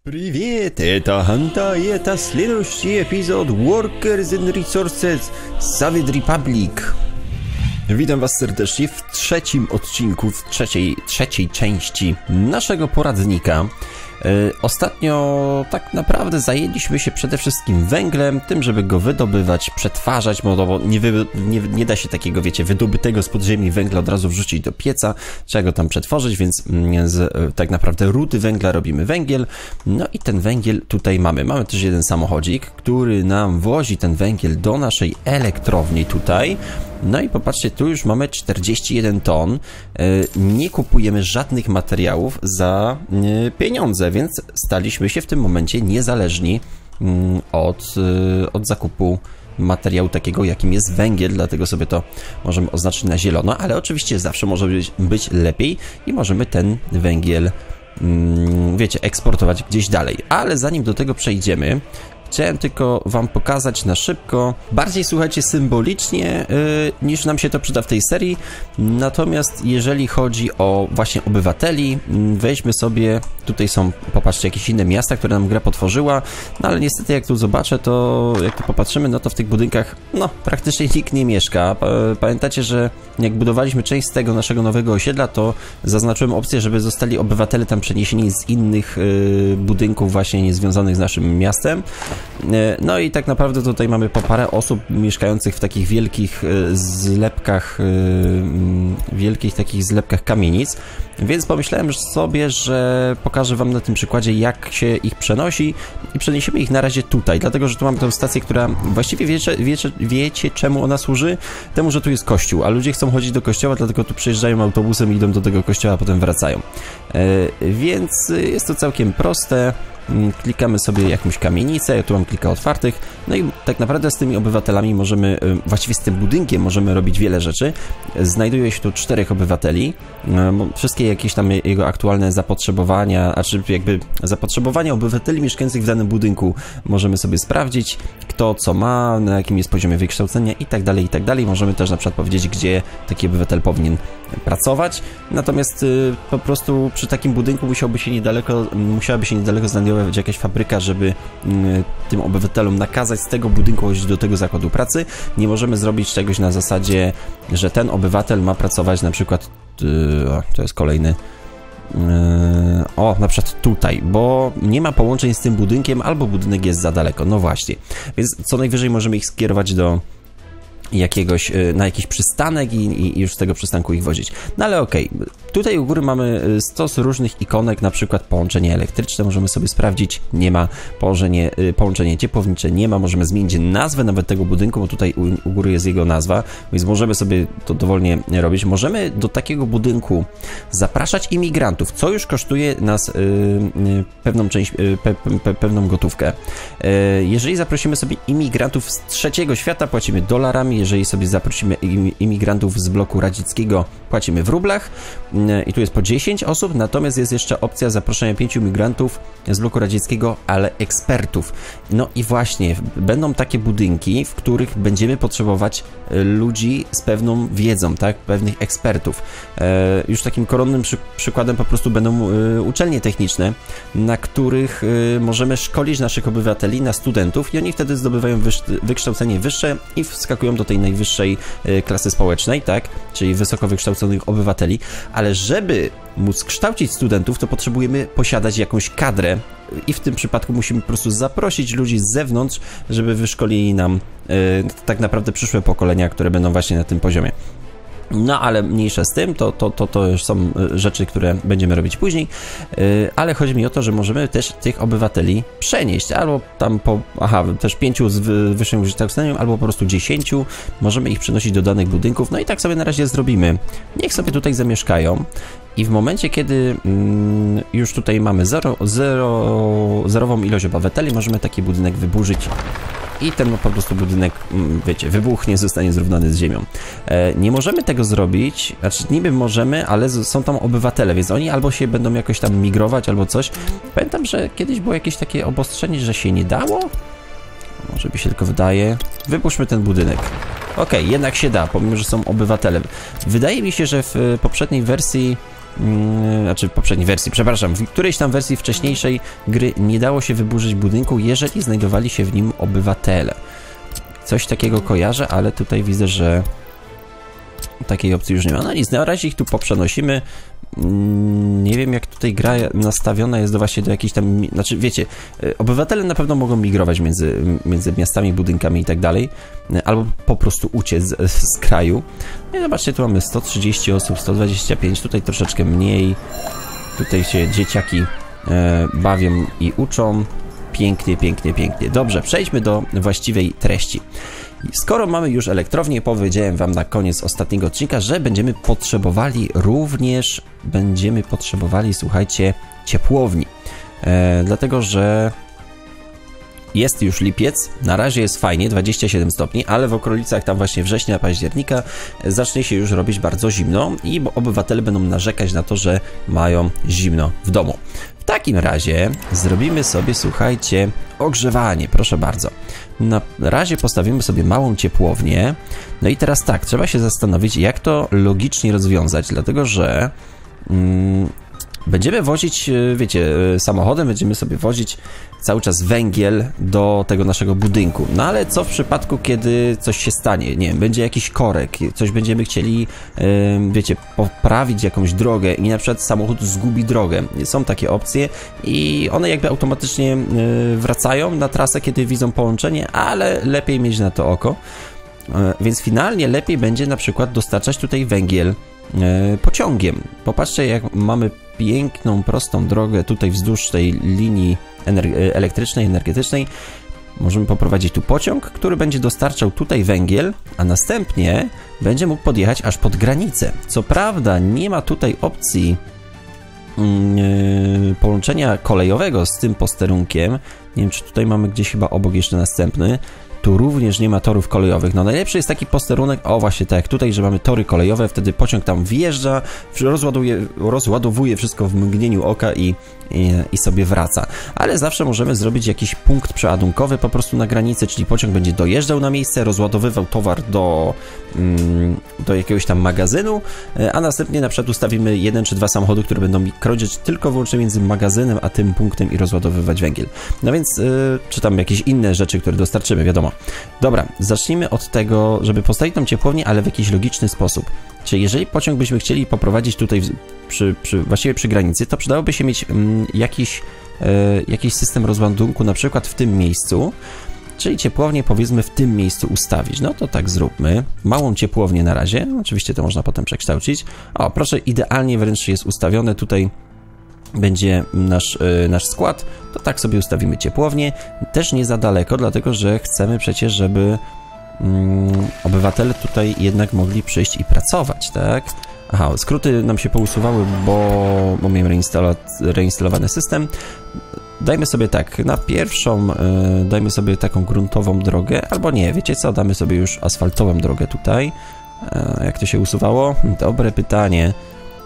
Привет, это Ханта и это следующий эпизод Workers and Resources Savage Republic. Witam was serdecznie w trzecim odcinku, w trzeciej części naszego poradnika. Ostatnio tak naprawdę zajęliśmy się przede wszystkim węglem, tym żeby go wydobywać, przetwarzać, bo nie da się takiego, wiecie, wydobytego z podziemi węgla od razu wrzucić do pieca, trzeba go tam przetworzyć, więc tak naprawdę rudy węgla robimy węgiel. No i ten węgiel tutaj mamy. Mamy też jeden samochodzik, który nam wozi ten węgiel do naszej elektrowni tutaj. No i popatrzcie, tu już mamy 41 ton, nie kupujemy żadnych materiałów za pieniądze, więc staliśmy się w tym momencie niezależni od zakupu materiału takiego, jakim jest węgiel, dlatego sobie to możemy oznaczyć na zielono, ale oczywiście zawsze może być lepiej i możemy ten węgiel, wiecie, eksportować gdzieś dalej. Ale zanim do tego przejdziemy, chciałem tylko wam pokazać na szybko, bardziej słuchajcie symbolicznie niż nam się to przyda w tej serii, natomiast jeżeli chodzi o właśnie obywateli, weźmy sobie, tutaj są, popatrzcie, jakieś inne miasta, które nam gra potworzyła, no ale niestety jak tu zobaczę, to jak tu popatrzymy, no to w tych budynkach, no praktycznie nikt nie mieszka. Pamiętacie, że jak budowaliśmy część z tego naszego nowego osiedla, to zaznaczyłem opcję, żeby zostali obywatele tam przeniesieni z innych budynków właśnie niezwiązanych z naszym miastem. No i tak naprawdę tutaj mamy po parę osób mieszkających w takich wielkich zlepkach, takich zlepkach kamienic, więc pomyślałem sobie, że pokażę wam na tym przykładzie, jak się ich przenosi i przeniesiemy ich na razie tutaj, dlatego że tu mamy tę stację, która właściwie wiecie czemu ona służy? Temu, że tu jest kościół, a ludzie chcą chodzić do kościoła, dlatego tu przyjeżdżają autobusem i idą do tego kościoła, a potem wracają. Więc jest to całkiem proste. Klikamy sobie jakąś kamienicę, ja tu mam kilka otwartych, no i tak naprawdę z tymi obywatelami możemy, właściwie z tym budynkiem możemy robić wiele rzeczy. Znajduje się tu 4 obywateli, wszystkie jakieś tam jego aktualne zapotrzebowania, a czy jakby zapotrzebowania obywateli mieszkających w danym budynku możemy sobie sprawdzić, kto co ma, na jakim jest poziomie wykształcenia i tak dalej, i tak dalej. Możemy też na przykład powiedzieć, gdzie taki obywatel powinien pracować, natomiast po prostu przy takim budynku musiałaby się niedaleko znajdować jakaś fabryka, żeby tym obywatelom nakazać z tego budynku chodzić do tego zakładu pracy. Nie możemy zrobić czegoś na zasadzie, że ten obywatel ma pracować na przykład, to jest kolejny, na przykład tutaj, bo nie ma połączeń z tym budynkiem, albo budynek jest za daleko, no właśnie, więc co najwyżej możemy ich skierować do na jakiś przystanek i już z tego przystanku ich wozić. No ale okej, tutaj u góry mamy stos różnych ikonek, na przykład połączenie elektryczne, możemy sobie sprawdzić, nie ma, połączenie ciepłownicze nie ma, możemy zmienić nazwę nawet tego budynku, bo tutaj u góry jest jego nazwa, więc możemy sobie to dowolnie robić. Możemy do takiego budynku zapraszać imigrantów, co już kosztuje nas pewną gotówkę. Jeżeli zaprosimy sobie imigrantów z trzeciego świata, płacimy dolarami. Jeżeli sobie zaprosimy imigrantów z bloku radzieckiego, płacimy w rublach i tu jest po 10 osób, natomiast jest jeszcze opcja zaproszenia 5 imigrantów z bloku radzieckiego, ale ekspertów. No i właśnie, będą takie budynki, w których będziemy potrzebować ludzi z pewną wiedzą, tak, pewnych ekspertów. Już takim koronnym przykładem po prostu będą uczelnie techniczne, na których możemy szkolić naszych obywateli na studentów i oni wtedy zdobywają wykształcenie wyższe i wskakują do tej najwyższej klasy społecznej, tak, czyli wysoko wykształconych obywateli, ale żeby móc kształcić studentów, to potrzebujemy posiadać jakąś kadrę i w tym przypadku musimy po prostu zaprosić ludzi z zewnątrz, żeby wyszkolili nam tak naprawdę przyszłe pokolenia, które będą właśnie na tym poziomie. No ale mniejsza z tym, to już są rzeczy, które będziemy robić później, ale chodzi mi o to, że możemy też tych obywateli przenieść, albo tam też 5 z wyższym wykształceniem, albo po prostu 10, możemy ich przenosić do danych budynków, no i tak sobie na razie zrobimy. Niech sobie tutaj zamieszkają i w momencie, kiedy już tutaj mamy zerową ilość obywateli, możemy taki budynek wyburzyć i ten po prostu budynek, wiecie, wybuchnie, zostanie zrównany z ziemią. Nie możemy tego zrobić, znaczy niby możemy, ale są tam obywatele, więc oni albo się będą jakoś tam migrować, albo coś. Pamiętam, że kiedyś było jakieś takie obostrzenie, że się nie dało? Może mi się tylko wydaje. Wypuszczmy ten budynek. Okej, jednak się da, pomimo że są obywatele. Wydaje mi się, że w poprzedniej wersji znaczy w poprzedniej wersji, przepraszam, w którejś tam wersji wcześniejszej gry nie dało się wyburzyć budynku, jeżeli znajdowali się w nim obywatele. Coś takiego kojarzę, ale tutaj widzę, że takiej opcji już nie ma. No nic, na razie ich tu poprzenosimy. Nie wiem, jak tutaj gra nastawiona jest właśnie do jakichś tam... Znaczy, wiecie, obywatele na pewno mogą migrować między miastami, budynkami i tak dalej, albo po prostu uciec z kraju. No i zobaczcie, tu mamy 130 osób, 125, tutaj troszeczkę mniej. Tutaj się dzieciaki bawią i uczą. Pięknie, pięknie, pięknie. Dobrze, przejdźmy do właściwej treści. Skoro mamy już elektrownię, powiedziałem wam na koniec ostatniego odcinka, że będziemy potrzebowali, słuchajcie, ciepłowni. Dlatego, że jest już lipiec, na razie jest fajnie, 27 stopni, ale w okolicach tam właśnie września, października zacznie się już robić bardzo zimno i obywatele będą narzekać na to, że mają zimno w domu. W takim razie zrobimy sobie, słuchajcie, ogrzewanie, proszę bardzo. Na razie postawimy sobie małą ciepłownię. No i teraz tak, trzeba się zastanowić, jak to logicznie rozwiązać, dlatego że będziemy wozić, wiecie, samochodem będziemy sobie wozić cały czas węgiel do tego naszego budynku. No ale co w przypadku, kiedy coś się stanie? Nie wiem, będzie jakiś korek, coś będziemy chcieli, wiecie, poprawić jakąś drogę i na przykład samochód zgubi drogę. Są takie opcje i one jakby automatycznie wracają na trasę, kiedy widzą połączenie, ale lepiej mieć na to oko. Więc finalnie lepiej będzie na przykład dostarczać tutaj węgiel pociągiem. Popatrzcie, jak mamy piękną, prostą drogę tutaj wzdłuż tej linii elektrycznej, energetycznej. Możemy poprowadzić tu pociąg, który będzie dostarczał tutaj węgiel, a następnie będzie mógł podjechać aż pod granicę. Co prawda nie ma tutaj opcji połączenia kolejowego z tym posterunkiem. Nie wiem, czy tutaj mamy gdzieś chyba obok jeszcze następny. Tu również nie ma torów kolejowych. No najlepszy jest taki posterunek, o właśnie tak jak tutaj, że mamy tory kolejowe, wtedy pociąg tam wjeżdża, rozładowuje wszystko w mgnieniu oka i sobie wraca. Ale zawsze możemy zrobić jakiś punkt przeładunkowy po prostu na granicy, czyli pociąg będzie dojeżdżał na miejsce, rozładowywał towar do jakiegoś tam magazynu, a następnie na przykład ustawimy 1 czy 2 samochody, które będą krążyć tylko wyłącznie między magazynem a tym punktem i rozładowywać węgiel. No więc, czy tam jakieś inne rzeczy, które dostarczymy, wiadomo. Dobra, zacznijmy od tego, żeby postawić tą ciepłownię, ale w jakiś logiczny sposób. Czyli jeżeli pociąg byśmy chcieli poprowadzić tutaj właściwie przy granicy, to przydałoby się mieć jakiś system rozładunku, na przykład w tym miejscu, czyli ciepłownię powiedzmy w tym miejscu ustawić. No to tak zróbmy. Małą ciepłownię na razie, oczywiście to można potem przekształcić. O, proszę, idealnie wręcz jest ustawione tutaj. Będzie nasz skład, to tak sobie ustawimy ciepłownię, też nie za daleko, dlatego że chcemy przecież, żeby obywatele tutaj jednak mogli przyjść i pracować, tak? Aha, skróty nam się pousuwały, bo miałem reinstalowany system. Dajmy sobie tak, na pierwszą dajmy sobie taką gruntową drogę, albo nie, wiecie co, damy sobie już asfaltową drogę tutaj. Jak to się usuwało? Dobre pytanie.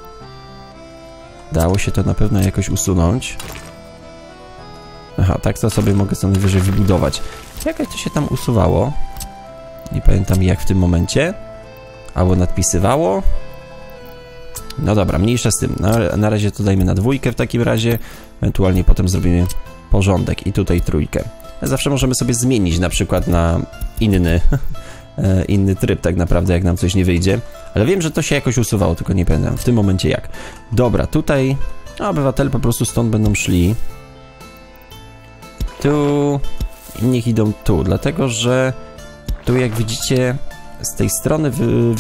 Dało się to na pewno jakoś usunąć. Aha, tak to sobie mogę co najwyżej wybudować. Jak to się tam usuwało? Nie pamiętam jak w tym momencie. Albo nadpisywało. No dobra, mniejsza z tym. Na razie to dajmy na 2 w takim razie. Ewentualnie potem zrobimy porządek i tutaj 3. Zawsze możemy sobie zmienić na przykład na inny tryb tak naprawdę, jak nam coś nie wyjdzie. Ale wiem, że to się jakoś usuwało, tylko nie pamiętam w tym momencie jak. Dobra, tutaj obywatele po prostu stąd będą szli. Tu i niech idą tu, dlatego że tu jak widzicie z tej strony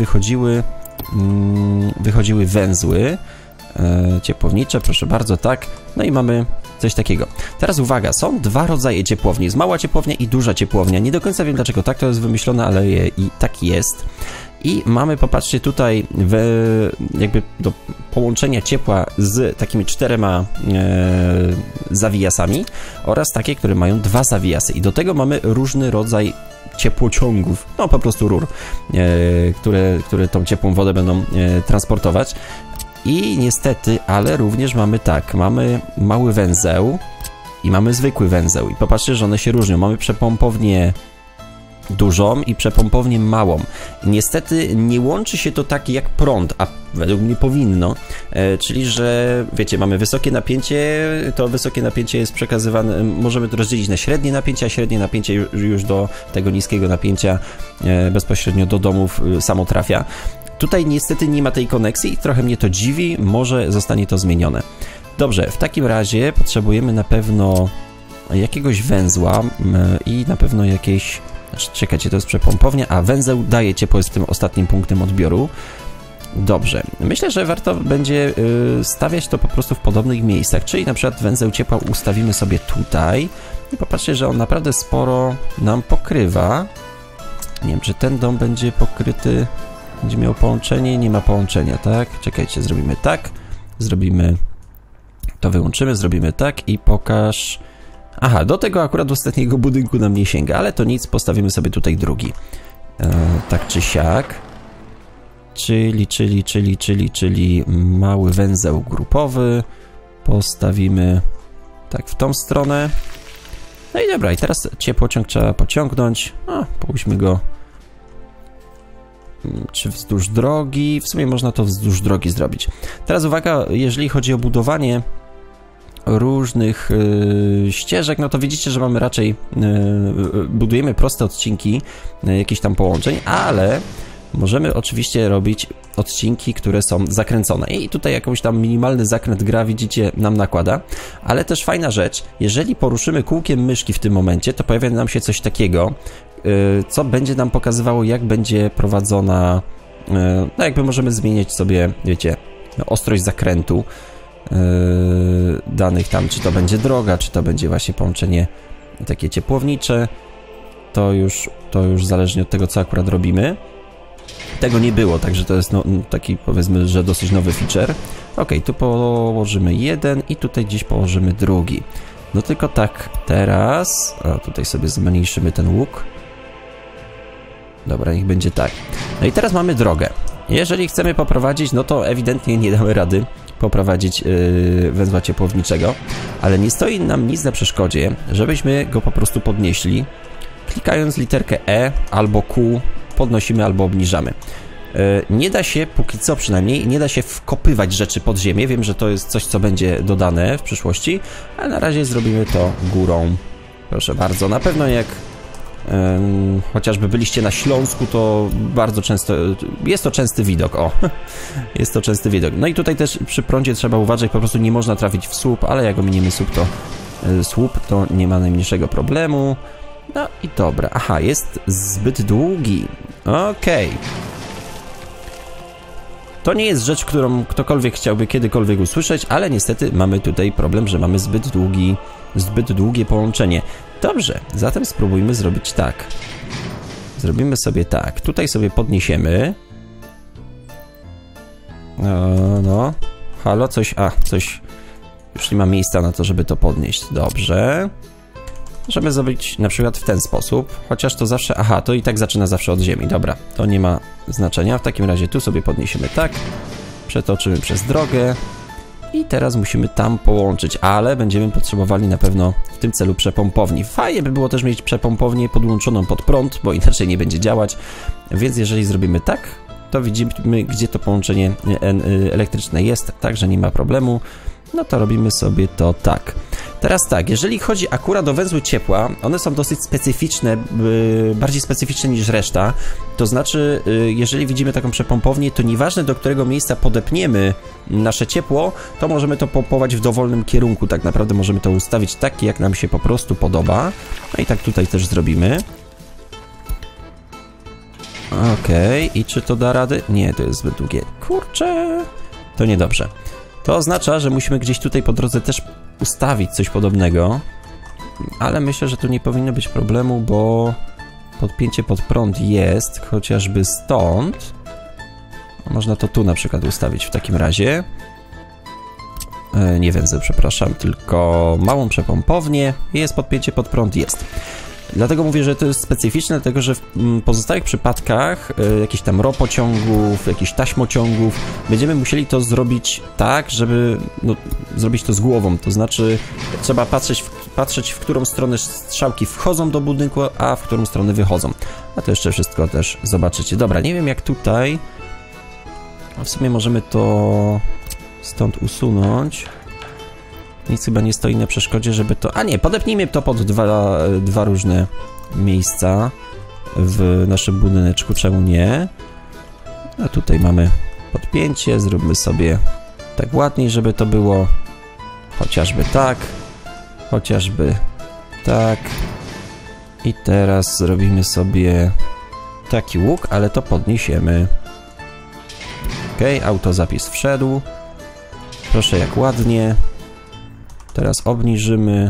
wychodziły węzły ciepłownicze, proszę bardzo, tak. No i mamy coś takiego. Teraz uwaga, są 2 rodzaje ciepłowni. Jest mała ciepłownia i duża ciepłownia. Nie do końca wiem dlaczego tak to jest wymyślone, ale i tak jest. I mamy, popatrzcie, tutaj jakby do połączenia ciepła z takimi 4 zawijasami oraz takie, które mają 2 zawijasy. I do tego mamy różny rodzaj ciepłociągów, no po prostu rur, które tą ciepłą wodę będą transportować. I niestety, ale również mamy tak, mamy mały węzeł i mamy zwykły węzeł. I popatrzcie, że one się różnią. Mamy przepompownię dużą i przepompownię małą. Niestety nie łączy się to tak jak prąd, a według mnie powinno, czyli że wiecie, mamy wysokie napięcie, to wysokie napięcie jest przekazywane, możemy to rozdzielić na średnie napięcie, a średnie napięcie już do tego niskiego napięcia bezpośrednio do domów samo trafia. Tutaj niestety nie ma tej koneksji i trochę mnie to dziwi, może zostanie to zmienione. Dobrze, w takim razie potrzebujemy na pewno jakiegoś węzła i na pewno jakieś... Czekajcie, to jest przepompownia, a węzeł daje ciepło, jest tym ostatnim punktem odbioru. Dobrze, myślę, że warto będzie stawiać to po prostu w podobnych miejscach, czyli na przykład węzeł ciepła ustawimy sobie tutaj i popatrzcie, że on naprawdę sporo nam pokrywa. Nie wiem, czy ten dom będzie pokryty, będzie miał połączenie, nie ma połączenia, tak? Czekajcie, zrobimy tak, zrobimy, to wyłączymy, zrobimy tak i pokaż... Aha, do tego akurat ostatniego budynku nam nie sięga, ale to nic, postawimy sobie tutaj drugi. Tak czy siak. Czyli mały węzeł grupowy. Postawimy tak w tą stronę. No i dobra, i teraz ciepłociąg trzeba pociągnąć. Pójdźmy go... Czy wzdłuż drogi? W sumie można to wzdłuż drogi zrobić. Teraz uwaga, jeżeli chodzi o budowanie różnych ścieżek, no to widzicie, że mamy raczej budujemy proste odcinki jakichś tam połączeń, ale możemy oczywiście robić odcinki, które są zakręcone i tutaj jakąś tam minimalny zakręt gra, widzicie, nam nakłada, ale też fajna rzecz, jeżeli poruszymy kółkiem myszki w tym momencie, to pojawia nam się coś takiego, co będzie nam pokazywało, jak będzie prowadzona, no jakby możemy zmieniać sobie, wiecie, ostrość zakrętu danych tam, czy to będzie droga, czy to będzie właśnie połączenie takie ciepłownicze, to już zależnie od tego, co akurat robimy. Tego nie było, także to jest taki, powiedzmy, że dosyć nowy feature. Ok, tu położymy jeden i tutaj gdzieś położymy drugi. No tylko tak, teraz... tutaj sobie zmniejszymy ten łuk. Dobra, niech będzie tak. No i teraz mamy drogę. Jeżeli chcemy poprowadzić, no to ewidentnie nie damy rady poprowadzić węzła ciepłowniczego, ale nie stoi nam nic na przeszkodzie, żebyśmy go po prostu podnieśli. Klikając literkę E albo Q podnosimy albo obniżamy. Nie da się, póki co przynajmniej, nie da się wkopywać rzeczy pod ziemię. Wiem, że to jest coś, co będzie dodane w przyszłości, ale na razie zrobimy to górą. Proszę bardzo, na pewno jak chociażby byliście na Śląsku, to bardzo często, jest to częsty widok, jest to częsty widok. No i tutaj też przy prądzie trzeba uważać, po prostu nie można trafić w słup, ale jak ominiemy słup, to nie ma najmniejszego problemu. No i dobra, aha, jest zbyt długi, okej. To nie jest rzecz, którą ktokolwiek chciałby kiedykolwiek usłyszeć, ale niestety mamy tutaj problem, że mamy zbyt długie połączenie. Dobrze, zatem spróbujmy zrobić tak. Zrobimy sobie tak. Tutaj sobie podniesiemy. No. Halo, coś... coś... Już nie ma miejsca na to, żeby to podnieść. Dobrze. Możemy zrobić na przykład w ten sposób. Chociaż to zawsze... Aha, to i tak zaczyna zawsze od ziemi. Dobra, to nie ma znaczenia. W takim razie tu sobie podniesiemy tak. Przetoczymy przez drogę. I teraz musimy tam połączyć, ale będziemy potrzebowali na pewno w tym celu przepompowni. Fajnie by było też mieć przepompownię podłączoną pod prąd, bo inaczej nie będzie działać. Więc jeżeli zrobimy tak, to widzimy, gdzie to połączenie elektryczne jest, także nie ma problemu. No to robimy sobie to tak. Teraz tak, jeżeli chodzi akurat o węzły ciepła, one są dosyć specyficzne, bardziej specyficzne niż reszta. To znaczy, jeżeli widzimy taką przepompownię, to nieważne, do którego miejsca podepniemy nasze ciepło, to możemy to pompować w dowolnym kierunku. Tak naprawdę możemy to ustawić tak, jak nam się po prostu podoba. No i tak tutaj też zrobimy. Okej, i czy to da radę? Nie, to jest zbyt długie. Kurczę, to niedobrze. To oznacza, że musimy gdzieś tutaj po drodze też ustawić coś podobnego, ale myślę, że tu nie powinno być problemu, bo podpięcie pod prąd jest, chociażby stąd. Można to tu na przykład ustawić w takim razie. Nie węzeł, przepraszam, tylko małą przepompownię. Jest podpięcie pod prąd, jest. Dlatego mówię, że to jest specyficzne, dlatego że w pozostałych przypadkach jakichś tam ropociągów, jakichś taśmociągów będziemy musieli to zrobić tak, żeby zrobić to z głową, to znaczy trzeba patrzeć patrzeć, w którą stronę strzałki wchodzą do budynku, a w którą stronę wychodzą. A to jeszcze wszystko też zobaczycie. Dobra, nie wiem jak tutaj. W sumie możemy to stąd usunąć. Nic chyba nie stoi na przeszkodzie, żeby to... A nie, podepnijmy to pod dwa różne miejsca w naszym budyneczku, czemu nie? A tutaj mamy podpięcie, zróbmy sobie tak ładniej, żeby to było chociażby tak, chociażby tak. I teraz zrobimy sobie taki łuk, ale to podniesiemy. Ok, autozapis wszedł. Proszę, jak ładnie. Teraz obniżymy.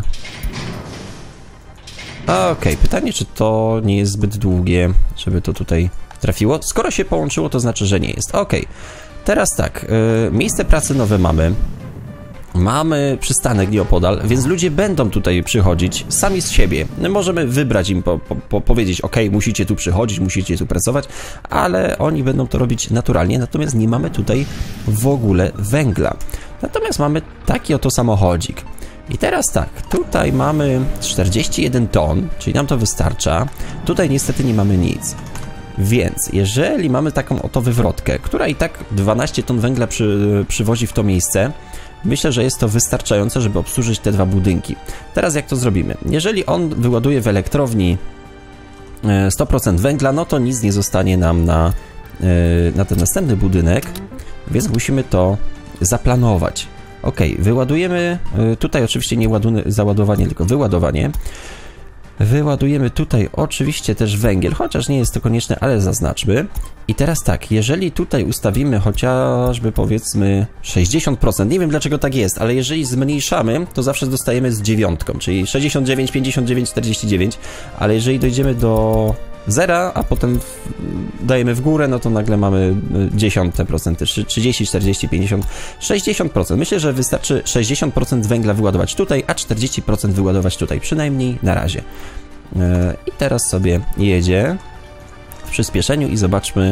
Ok, pytanie, czy to nie jest zbyt długie, żeby to tutaj trafiło. Skoro się połączyło, to znaczy, że nie jest. Ok, teraz tak, miejsce pracy nowe mamy. Mamy przystanek nieopodal, więc ludzie będą tutaj przychodzić sami z siebie. Możemy wybrać im, powiedzieć, ok, musicie tu przychodzić, musicie tu pracować, ale oni będą to robić naturalnie, natomiast nie mamy tutaj w ogóle węgla. Natomiast mamy taki oto samochodzik. I teraz tak, tutaj mamy 41 ton, czyli nam to wystarcza. Tutaj niestety nie mamy nic. Więc jeżeli mamy taką oto wywrotkę, która i tak 12 ton węgla przywozi w to miejsce, myślę, że jest to wystarczające, żeby obsłużyć te dwa budynki. Teraz jak to zrobimy? Jeżeli on wyładuje w elektrowni 100% węgla, no to nic nie zostanie nam na ten następny budynek, więc musimy to zaplanować. Ok, wyładujemy, tutaj oczywiście nie załadowanie, tylko wyładowanie. Wyładujemy tutaj oczywiście też węgiel, chociaż nie jest to konieczne, ale zaznaczmy. I teraz tak, jeżeli tutaj ustawimy chociażby powiedzmy 60%, nie wiem dlaczego tak jest, ale jeżeli zmniejszamy, to zawsze dostajemy z dziewiątką, czyli 69, 59, 49, ale jeżeli dojdziemy do zera, a potem dajemy w górę, no to nagle mamy 10%, 30, 40, 50, 60%. Myślę, że wystarczy 60% węgla wyładować tutaj, a 40% wyładować tutaj, przynajmniej na razie. I teraz sobie jedzie w przyspieszeniu i zobaczmy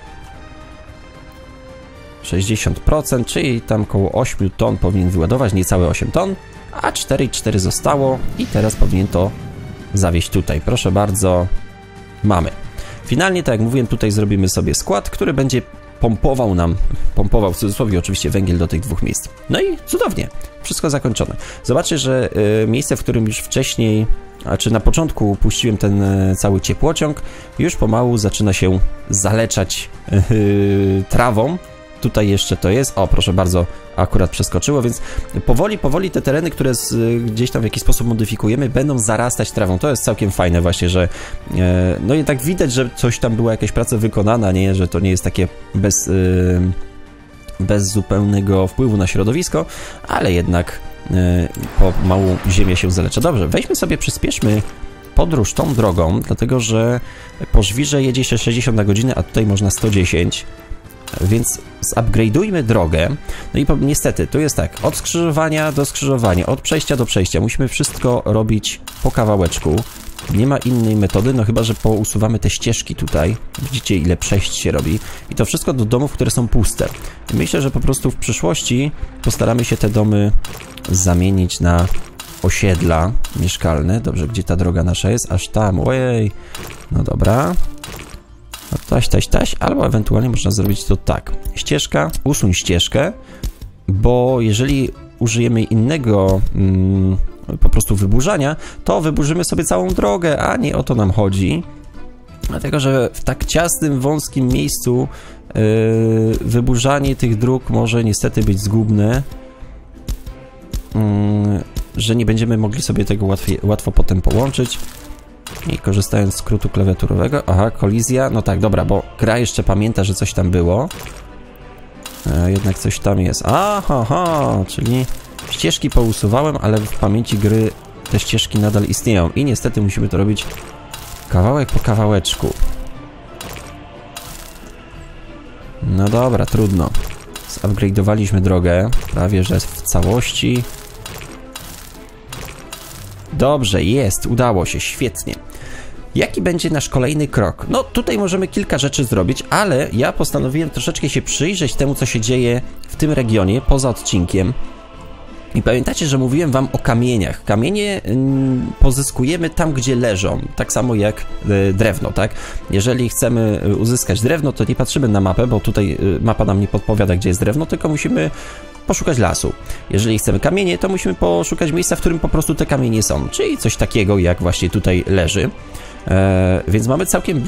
60%, czyli tam około 8 ton powinien wyładować, niecałe 8 ton, a 4,4 zostało i teraz powinien to zawieźć tutaj. Proszę bardzo. Mamy. Finalnie, tak jak mówiłem, tutaj zrobimy sobie skład, który będzie pompował w cudzysłowie oczywiście węgiel do tych dwóch miejsc. No i cudownie, wszystko zakończone. Zobaczcie, że miejsce, w którym już wcześniej, czy na początku puściłem ten cały ciepłociąg, już pomału zaczyna się zaleczać trawą. Tutaj jeszcze to jest, o proszę bardzo, akurat przeskoczyło, więc powoli te tereny, które gdzieś tam w jakiś sposób modyfikujemy, będą zarastać trawą. To jest całkiem fajne właśnie, że no i tak widać, że coś tam była jakaś praca wykonana, nie, że to nie jest takie bez zupełnego wpływu na środowisko, ale jednak pomału ziemia się zalecza. Dobrze, weźmy sobie, przyspieszmy podróż tą drogą, dlatego że po żwirze jedzie się 60 na godzinę, a tutaj można 110. Więc zupgrade'ujmy drogę. No i niestety, tu jest tak, od skrzyżowania do skrzyżowania, od przejścia do przejścia. Musimy wszystko robić po kawałeczku. Nie ma innej metody, no chyba że pousuwamy te ścieżki tutaj. Widzicie, ile przejść się robi. I to wszystko do domów, które są puste. I myślę, że po prostu w przyszłości postaramy się te domy zamienić na osiedla mieszkalne. Dobrze, gdzie ta droga nasza jest? Aż tam, ojej. No dobra. No taś, albo ewentualnie można zrobić to tak. Ścieżka, usuń ścieżkę, bo jeżeli użyjemy innego po prostu wyburzania, to wyburzymy sobie całą drogę, a nie o to nam chodzi. Dlatego, że w tak ciasnym, wąskim miejscu wyburzanie tych dróg może niestety być zgubne, że nie będziemy mogli sobie tego łatwo potem połączyć. I korzystając z skrótu klawiaturowego, aha, kolizja, no tak, dobra, bo gra jeszcze pamięta, że coś tam było. Jednak coś tam jest. Aha, czyli ścieżki pousuwałem, ale w pamięci gry te ścieżki nadal istnieją i niestety musimy to robić kawałek po kawałeczku. No dobra, trudno. Zupgrade'owaliśmy drogę, prawie że w całości. Dobrze, jest, udało się, świetnie. Jaki będzie nasz kolejny krok? No tutaj możemy kilka rzeczy zrobić, ale ja postanowiłem troszeczkę się przyjrzeć temu, co się dzieje w tym regionie, poza odcinkiem. I pamiętacie, że mówiłem wam o kamieniach. Kamienie pozyskujemy tam, gdzie leżą, tak samo jak drewno, tak? Jeżeli chcemy uzyskać drewno, to nie patrzymy na mapę, bo tutaj mapa nam nie podpowiada, gdzie jest drewno, tylko musimy poszukać lasu. Jeżeli chcemy kamienie, to musimy poszukać miejsca, w którym po prostu te kamienie są, czyli coś takiego, jak właśnie tutaj leży. Więc mamy całkiem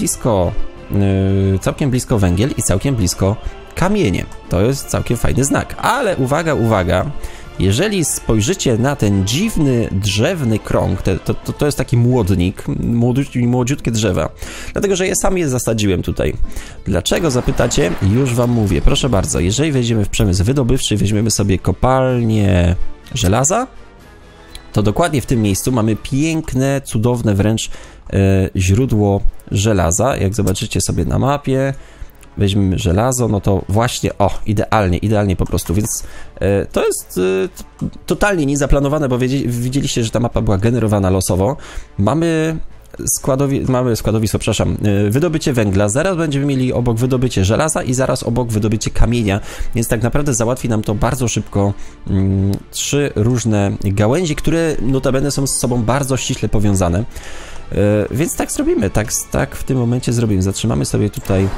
blisko węgiel i całkiem blisko kamienie. To jest całkiem fajny znak. Ale uwaga, uwaga, jeżeli spojrzycie na ten dziwny, drzewny krąg, to jest taki młodnik, młodziutkie drzewa, dlatego, że ja sam je zasadziłem tutaj. Dlaczego, zapytacie? Już wam mówię. Proszę bardzo, jeżeli wejdziemy w przemysł wydobywczy, weźmiemy sobie kopalnię żelaza, to dokładnie w tym miejscu mamy piękne, cudowne wręcz źródło żelaza. Jak zobaczycie sobie na mapie, weźmiemy żelazo, no to właśnie, idealnie po prostu, więc to jest totalnie niezaplanowane, bo widzieliście, że ta mapa była generowana losowo. Mamy składowisko, przepraszam, wydobycie węgla, zaraz będziemy mieli obok wydobycie żelaza i zaraz obok wydobycie kamienia, więc tak naprawdę załatwi nam to bardzo szybko 3 różne gałęzi, które notabene są z sobą bardzo ściśle powiązane, więc tak zrobimy, tak w tym momencie zrobimy. Zatrzymamy sobie tutaj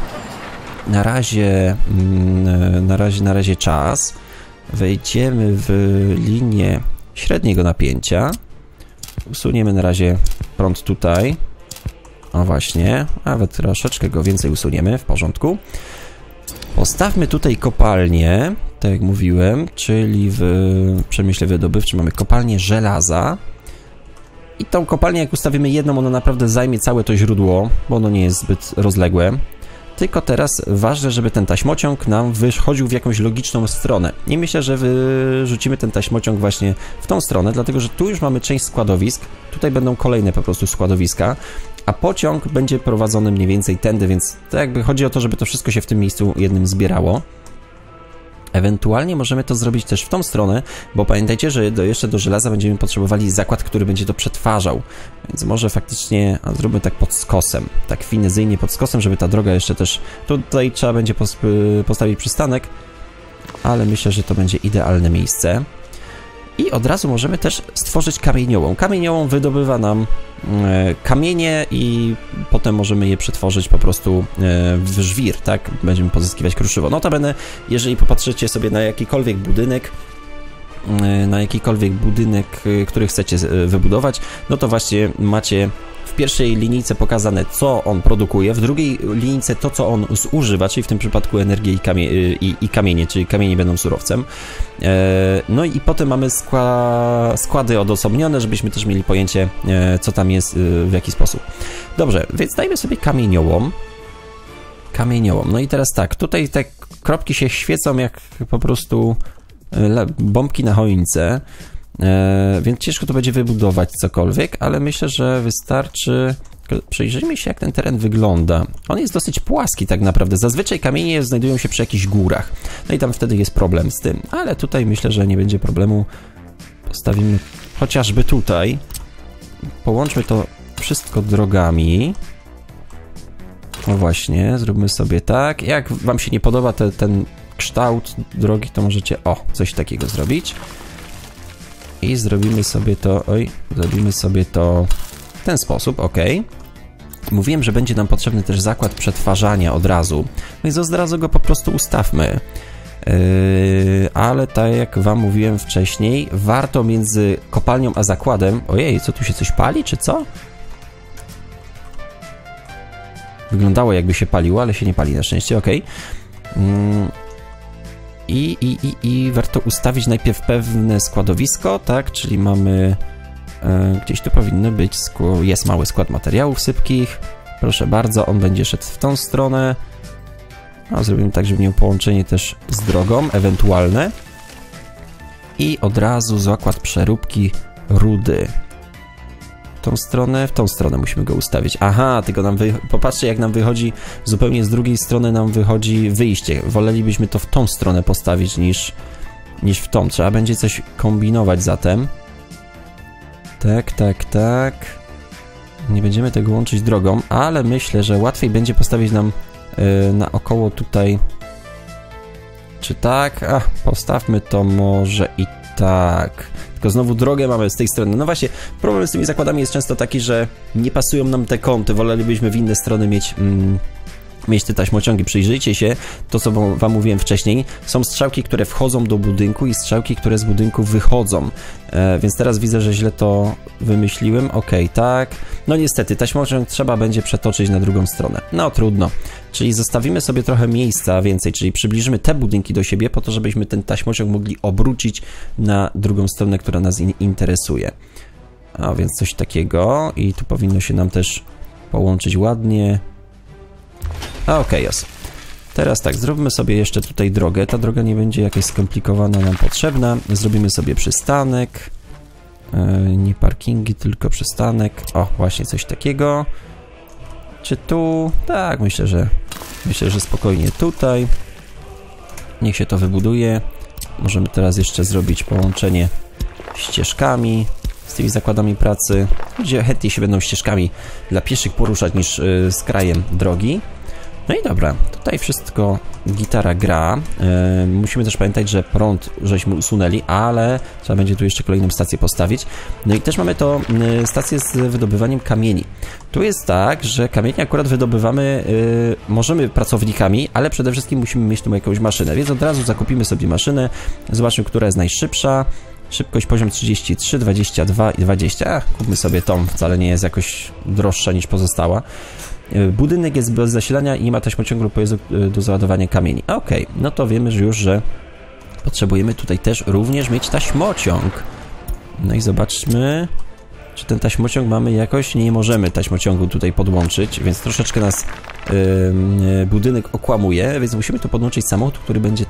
na razie czas, wejdziemy w linię średniego napięcia, usuniemy na razie prąd tutaj, o właśnie, nawet troszeczkę go więcej usuniemy, w porządku. Postawmy tutaj kopalnię, tak jak mówiłem, czyli w przemyśle wydobywczym mamy kopalnię żelaza i tą kopalnię, jak ustawimy jedną, ona naprawdę zajmie całe to źródło, bo ono nie jest zbyt rozległe. Tylko teraz ważne, żeby ten taśmociąg nam wychodził w jakąś logiczną stronę. I myślę, że wyrzucimy ten taśmociąg właśnie w tą stronę, dlatego że tu już mamy część składowisk, tutaj będą kolejne po prostu składowiska, a pociąg będzie prowadzony mniej więcej tędy, więc to jakby chodzi o to, żeby to wszystko się w tym miejscu jednym zbierało. Ewentualnie możemy to zrobić też w tą stronę, bo pamiętajcie, że jeszcze do żelaza będziemy potrzebowali zakład, który będzie to przetwarzał. Więc może faktycznie zróbmy tak pod skosem, tak finezyjnie pod skosem, żeby ta droga jeszcze też... Tutaj trzeba będzie postawić przystanek, ale myślę, że to będzie idealne miejsce. I od razu możemy też stworzyć kamieniołom. Kamieniołom wydobywa nam kamienie i potem możemy je przetworzyć po prostu w żwir, tak? Będziemy pozyskiwać kruszywo. Notabene, jeżeli popatrzycie sobie na jakikolwiek budynek, który chcecie wybudować, no to właśnie macie w pierwszej linijce pokazane, co on produkuje, w drugiej linijce to, co on zużywa, czyli w tym przypadku energię i kamienie, czyli kamienie będą surowcem. No i potem mamy składy odosobnione, żebyśmy też mieli pojęcie, co tam jest, w jaki sposób. Dobrze, więc dajmy sobie kamieniołom. No i teraz tak, tutaj te kropki się świecą jak po prostu bombki na choince. Więc ciężko to będzie wybudować cokolwiek, ale myślę, że wystarczy... Przyjrzyjmy się, jak ten teren wygląda. On jest dosyć płaski tak naprawdę. Zazwyczaj kamienie znajdują się przy jakichś górach. No i tam wtedy jest problem z tym. Ale tutaj myślę, że nie będzie problemu. Postawimy chociażby tutaj. Połączmy to wszystko drogami. No właśnie, zróbmy sobie tak. Jak wam się nie podoba ten kształt drogi, to możecie coś takiego zrobić. I zrobimy sobie to w ten sposób, ok. Mówiłem, że będzie nam potrzebny też zakład przetwarzania od razu, więc od razu go po prostu ustawmy. Ale tak jak wam mówiłem wcześniej, warto między kopalnią a zakładem... Ojej, co tu się coś pali, czy co? Wyglądało, jakby się paliło, ale się nie pali na szczęście, ok. I warto ustawić najpierw pewne składowisko, tak, czyli mamy, gdzieś tu powinno być, jest mały skład materiałów sypkich, proszę bardzo, on będzie szedł w tą stronę, zrobimy tak, żeby miał połączenie też z drogą, ewentualne, i od razu zakład przeróbki rudy. W tą stronę musimy go ustawić. Aha, tylko popatrzcie, jak nam wychodzi, zupełnie z drugiej strony nam wychodzi wyjście. Wolelibyśmy to w tą stronę postawić niż w tą. Trzeba będzie coś kombinować zatem. Tak. Nie będziemy tego łączyć drogą, ale myślę, że łatwiej będzie postawić nam naokoło tutaj. Czy tak? Postawmy to może i tak. Tylko znowu drogę mamy z tej strony. No właśnie, problem z tymi zakładami jest często taki, że nie pasują nam te kąty. Wolelibyśmy w inne strony mieć te taśmociągi. Przyjrzyjcie się, to co wam mówiłem wcześniej, są strzałki, które wchodzą do budynku i strzałki, które z budynku wychodzą. Więc teraz widzę, że źle to wymyśliłem. Okej, tak. No niestety, taśmociąg trzeba będzie przetoczyć na drugą stronę. No trudno. Czyli zostawimy sobie trochę miejsca więcej, czyli przybliżymy te budynki do siebie po to, żebyśmy ten taśmociąg mogli obrócić na drugą stronę, która nas interesuje. A więc coś takiego i tu powinno się nam też połączyć ładnie. Okej, jest. Teraz tak, zróbmy sobie jeszcze tutaj drogę. Ta droga nie będzie jakaś skomplikowana, nam potrzebna. Zrobimy sobie przystanek. Nie parkingi, tylko przystanek. O, właśnie coś takiego. Czy tu? Tak, myślę, że spokojnie tutaj. Niech się to wybuduje. Możemy teraz jeszcze zrobić połączenie ścieżkami z tymi zakładami pracy. Ludzie chętniej się będą ścieżkami dla pieszych poruszać niż z krajem drogi. No i dobra, tutaj wszystko gitara gra. Musimy też pamiętać, że prąd żeśmy usunęli, ale trzeba będzie tu jeszcze kolejną stację postawić. No i też mamy to stację z wydobywaniem kamieni. Tu jest tak, że kamienie akurat wydobywamy, możemy pracownikami, ale przede wszystkim musimy mieć tu jakąś maszynę, więc od razu zakupimy sobie maszynę, zobaczmy, która jest najszybsza. Szybkość poziom 33, 22 i 20. Kupmy sobie tą, wcale nie jest jakoś droższa niż pozostała. Budynek jest bez zasilania i nie ma taśmociągu lub pojazdu do załadowania kamieni. Okej, no to wiemy już, że potrzebujemy tutaj też również mieć taśmociąg. No i zobaczmy, czy ten taśmociąg mamy jakoś. Nie możemy taśmociągu tutaj podłączyć, więc troszeczkę nas budynek okłamuje, więc musimy tu podłączyć samochód, który będzie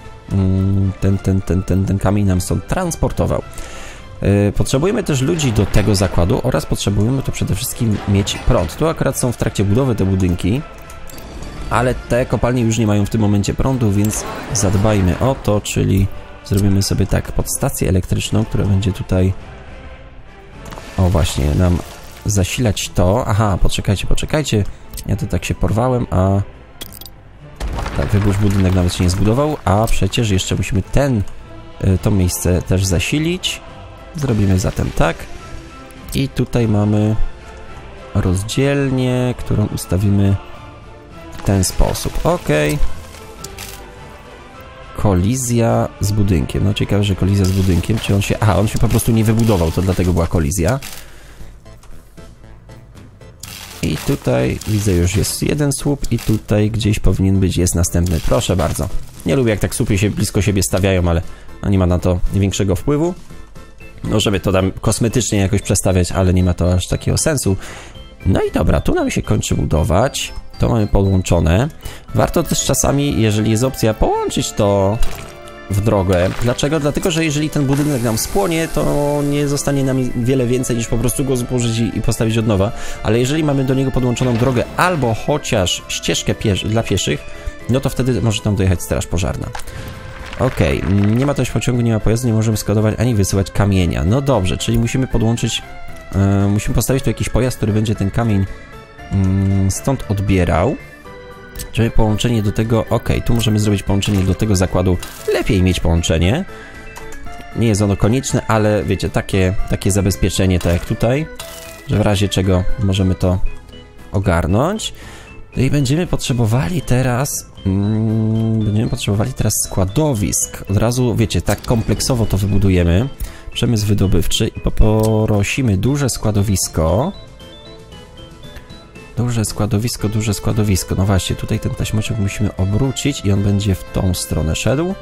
ten kamień nam stąd transportował. Potrzebujemy też ludzi do tego zakładu oraz potrzebujemy tu przede wszystkim mieć prąd. Tu akurat są w trakcie budowy te budynki, ale te kopalnie już nie mają w tym momencie prądu, więc zadbajmy o to, czyli zrobimy sobie tak podstację elektryczną, która będzie tutaj właśnie nam zasilać to. Aha, poczekajcie, ja to tak się porwałem, a tak, wybór budynek nawet się nie zbudował, a przecież jeszcze musimy to miejsce też zasilić. Zrobimy zatem tak. I tutaj mamy rozdzielnię, którą ustawimy w ten sposób. Ok. Kolizja z budynkiem. No ciekawe, że kolizja z budynkiem. Czy on się... Aha, on się po prostu nie wybudował, to dlatego była kolizja. I tutaj widzę, już jest jeden słup i tutaj gdzieś powinien być, jest następny. Proszę bardzo. Nie lubię, jak tak słupy się blisko siebie stawiają, ale nie ma na to większego wpływu. No, żeby to tam kosmetycznie jakoś przestawiać, ale nie ma to aż takiego sensu. No i dobra, tu nam się kończy budować. To mamy podłączone. Warto też czasami, jeżeli jest opcja, połączyć to w drogę. Dlaczego? Dlatego, że jeżeli ten budynek nam spłonie, to nie zostanie nam wiele więcej niż po prostu go zburzyć i postawić od nowa. Ale jeżeli mamy do niego podłączoną drogę albo chociaż ścieżkę dla pieszych, no to wtedy może tam dojechać straż pożarna. Okej, nie ma taśmociągu, nie ma pojazdu, nie możemy składować ani wysyłać kamienia. No dobrze, czyli musimy podłączyć, musimy postawić tu jakiś pojazd, który będzie ten kamień stąd odbierał. Żeby połączenie do tego, tu możemy zrobić połączenie do tego zakładu. Lepiej mieć połączenie. Nie jest ono konieczne, ale wiecie, takie zabezpieczenie, tak jak tutaj, że w razie czego możemy to ogarnąć. No i będziemy potrzebowali teraz składowisk. Od razu, wiecie, tak kompleksowo to wybudujemy. Przemysł wydobywczy i poprosimy duże składowisko. Duże składowisko. No właśnie, tutaj ten taśmociąg musimy obrócić i on będzie w tą stronę szedł.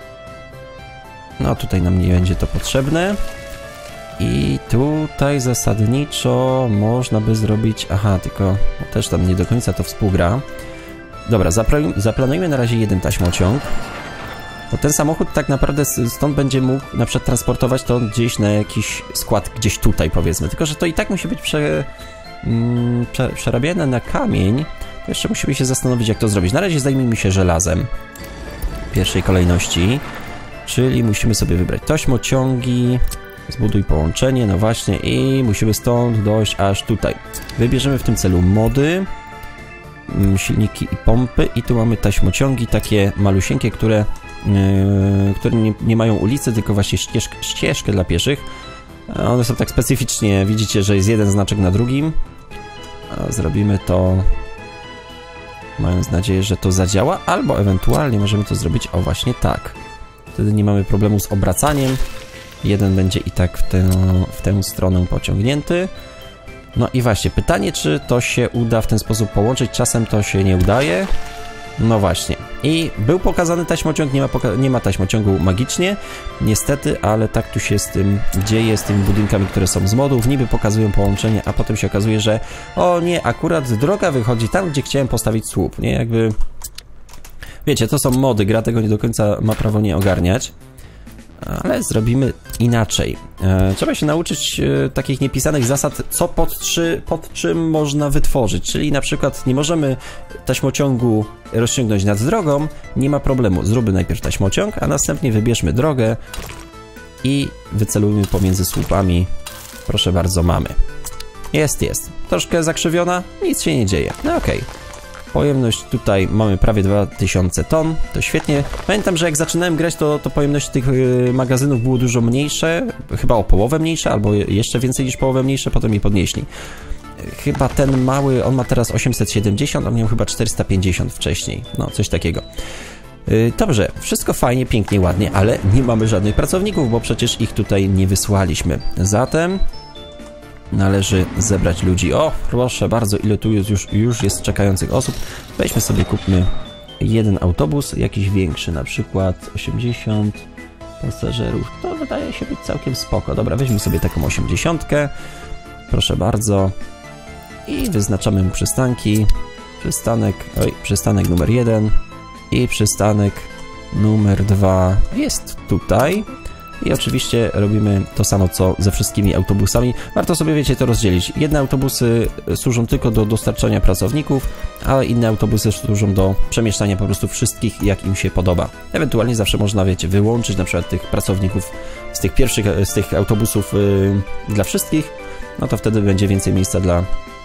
No tutaj nam nie będzie to potrzebne. I tutaj zasadniczo można by zrobić... Aha, tylko też tam nie do końca to współgra. Dobra, zaplanujmy na razie jeden taśmociąg. Bo ten samochód tak naprawdę stąd będzie mógł na przykład transportować to gdzieś na jakiś skład, gdzieś tutaj powiedzmy. Tylko że to i tak musi być przerabiane na kamień. To jeszcze musimy się zastanowić, jak to zrobić. Na razie zajmijmy się żelazem w pierwszej kolejności. Czyli musimy sobie wybrać taśmociągi. Zbuduj połączenie, no właśnie, i musimy stąd dojść aż tutaj. Wybierzemy w tym celu mody, silniki i pompy i tu mamy taśmociągi takie malusieńkie, które które nie mają ulicy, tylko właśnie ścieżkę dla pieszych. One są tak specyficznie, widzicie, że jest jeden znaczek na drugim. Zrobimy to, mając nadzieję, że to zadziała, albo ewentualnie możemy to zrobić, o właśnie tak. Wtedy nie mamy problemu z obracaniem. Jeden będzie i tak w tę stronę pociągnięty. No i właśnie, pytanie, czy to się uda w ten sposób połączyć, czasem to się nie udaje. No właśnie. I był pokazany taśmociąg, nie ma taśmociągu magicznie, niestety, ale tak tu się z tym dzieje, z tymi budynkami, które są z modów, niby pokazują połączenie, a potem się okazuje, że o nie, akurat droga wychodzi tam, gdzie chciałem postawić słup, nie? Jakby... Wiecie, to są mody, gra tego nie do końca ma prawo nie ogarniać. Ale zrobimy inaczej. Trzeba się nauczyć takich niepisanych zasad, co pod czym można wytworzyć. Czyli na przykład nie możemy taśmociągu rozciągnąć nad drogą, nie ma problemu. Zróbmy najpierw taśmociąg, a następnie wybierzmy drogę i wycelujmy pomiędzy słupami. Proszę bardzo, mamy. Jest. Troszkę zakrzywiona, nic się nie dzieje. No okej. Pojemność tutaj mamy prawie 2000 ton, to świetnie. Pamiętam, że jak zaczynałem grać, to pojemność tych magazynów było dużo mniejsze, chyba o połowę mniejsze, albo jeszcze więcej niż połowę mniejsze, potem je podnieśli. Chyba ten mały, on ma teraz 870, on miał chyba 450 wcześniej, no coś takiego. Dobrze, wszystko fajnie, pięknie, ładnie, ale nie mamy żadnych pracowników, bo przecież ich tutaj nie wysłaliśmy. Zatem... należy zebrać ludzi. O, proszę bardzo, ile tu już jest czekających osób. Weźmy sobie, kupmy jeden autobus, jakiś większy, na przykład 80 pasażerów. To wydaje się być całkiem spoko. Dobra, weźmy sobie taką 80. Proszę bardzo. I wyznaczamy mu przystanki. Przystanek numer 1 i przystanek numer 2 jest tutaj. I oczywiście robimy to samo, co ze wszystkimi autobusami. Warto sobie, wiecie, to rozdzielić. Jedne autobusy służą tylko do dostarczania pracowników, a inne autobusy służą do przemieszczania po prostu wszystkich, jak im się podoba. Ewentualnie zawsze można, wiecie, wyłączyć na przykład tych pracowników z tych autobusów dla wszystkich. No to wtedy będzie więcej miejsca dla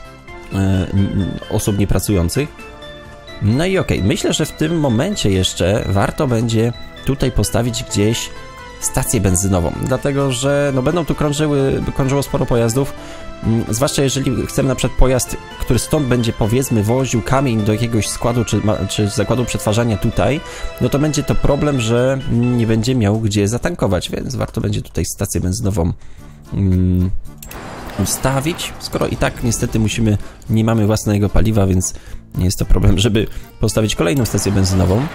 osób niepracujących. No i okej, myślę, że w tym momencie jeszcze warto będzie tutaj postawić gdzieś stację benzynową, dlatego że no, będą tu krążyło sporo pojazdów, zwłaszcza jeżeli chcemy na przykład pojazd, który stąd będzie, powiedzmy, woził kamień do jakiegoś składu czy zakładu przetwarzania tutaj, no to będzie to problem, że nie będzie miał gdzie zatankować, więc warto będzie tutaj stację benzynową ustawić, skoro i tak niestety nie mamy własnego paliwa, więc nie jest to problem, żeby postawić kolejną stację benzynową.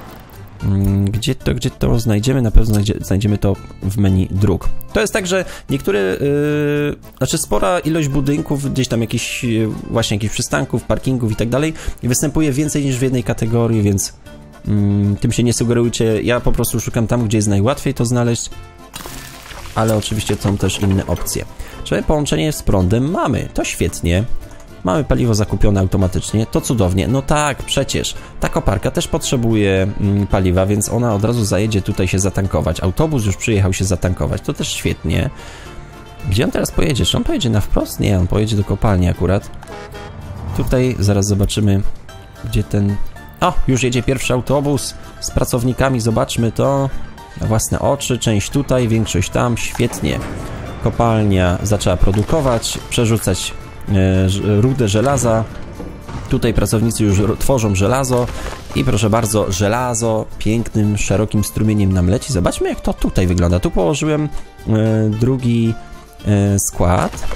Gdzie to znajdziemy? Na pewno znajdziemy to w menu dróg. To jest tak, że niektóre, znaczy spora ilość budynków, gdzieś tam jakichś przystanków, parkingów i tak dalej, występuje więcej niż w jednej kategorii, więc tym się nie sugerujcie. Ja po prostu szukam tam, gdzie jest najłatwiej to znaleźć, ale oczywiście są też inne opcje. Czyli połączenie z prądem mamy, to świetnie. Mamy paliwo zakupione automatycznie, to cudownie. No tak, przecież ta koparka też potrzebuje paliwa, więc ona od razu zajedzie tutaj się zatankować. Autobus już przyjechał się zatankować, to też świetnie. Gdzie on teraz pojedzie? Czy on pojedzie na wprost? Nie, on pojedzie do kopalni akurat. Tutaj zaraz zobaczymy, gdzie ten... O, już jedzie pierwszy autobus z pracownikami, zobaczmy to na własne oczy. Część tutaj, większość tam, świetnie. Kopalnia zaczęła produkować, przerzucać rudę żelaza. Tutaj pracownicy już tworzą żelazo i proszę bardzo, żelazo pięknym, szerokim strumieniem nam leci. Zobaczmy, jak to tutaj wygląda. Tu położyłem drugi skład.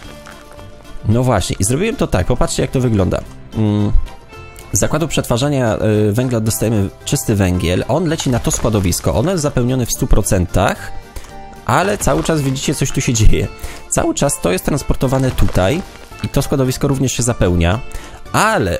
No właśnie, i zrobiłem to tak, popatrzcie, jak to wygląda. Z zakładu przetwarzania węgla dostajemy czysty węgiel, on leci na to składowisko, ono jest zapełnione w 100%, ale cały czas widzicie, coś tu się dzieje. Cały czas to jest transportowane tutaj i to składowisko również się zapełnia, ale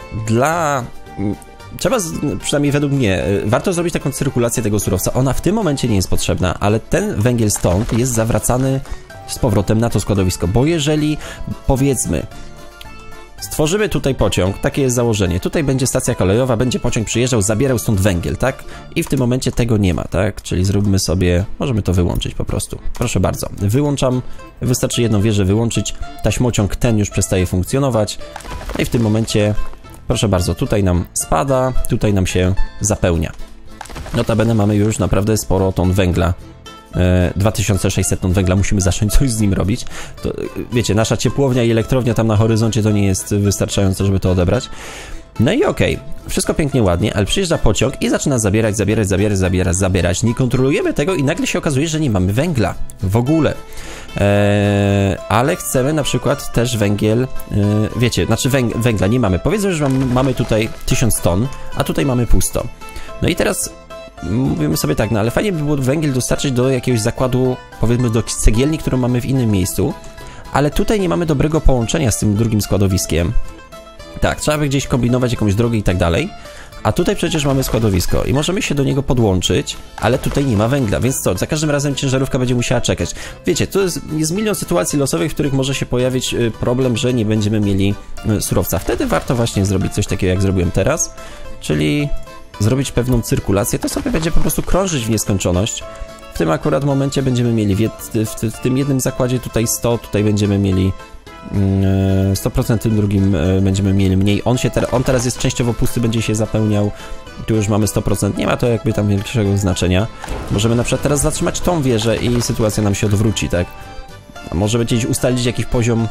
trzeba, przynajmniej według mnie, warto zrobić taką cyrkulację tego surowca. Ona w tym momencie nie jest potrzebna, ale ten węgiel stąd jest zawracany z powrotem na to składowisko, bo jeżeli, powiedzmy, stworzymy tutaj pociąg, takie jest założenie, tutaj będzie stacja kolejowa, będzie pociąg przyjeżdżał, zabierał stąd węgiel, tak? I w tym momencie tego nie ma, tak? Czyli zróbmy sobie, możemy to wyłączyć po prostu. Proszę bardzo, wyłączam, wystarczy jedną wieżę wyłączyć, taśmociąg ten już przestaje funkcjonować. I w tym momencie, proszę bardzo, tutaj nam spada, tutaj nam się zapełnia. Notabene mamy już naprawdę sporo ton węgla. 2600 ton węgla, musimy zacząć coś z nim robić. To, wiecie, nasza ciepłownia i elektrownia tam na horyzoncie to nie jest wystarczające, żeby to odebrać. No i okej, wszystko pięknie, ładnie, ale przyjeżdża pociąg i zaczyna zabierać. Nie kontrolujemy tego i nagle się okazuje, że nie mamy węgla w ogóle. Ale chcemy na przykład też węgiel, wiecie, znaczy węgla nie mamy. Powiedzmy, że mamy tutaj 1000 ton, a tutaj mamy pusto. No i teraz mówimy sobie tak, no ale fajnie by było węgiel dostarczyć do jakiegoś zakładu, powiedzmy do cegielni, którą mamy w innym miejscu, ale tutaj nie mamy dobrego połączenia z tym drugim składowiskiem. Tak, trzeba by gdzieś kombinować jakąś drogę i tak dalej, a tutaj przecież mamy składowisko i możemy się do niego podłączyć, ale tutaj nie ma węgla, więc co, za każdym razem ciężarówka będzie musiała czekać. Wiecie, to jest milion sytuacji losowych, w których może się pojawić problem, że nie będziemy mieli surowca. Wtedy warto właśnie zrobić coś takiego, jak zrobiłem teraz, czyli zrobić pewną cyrkulację, to sobie będzie po prostu krążyć w nieskończoność. W tym akurat momencie będziemy mieli w tym jednym zakładzie tutaj 100, tutaj będziemy mieli 100%, w tym drugim będziemy mieli mniej. On teraz jest częściowo pusty, będzie się zapełniał. Tu już mamy 100%, nie ma to jakby tam większego znaczenia. Możemy na przykład teraz zatrzymać tą wieżę i sytuacja nam się odwróci, tak? A możemy gdzieś ustalić jakiś poziom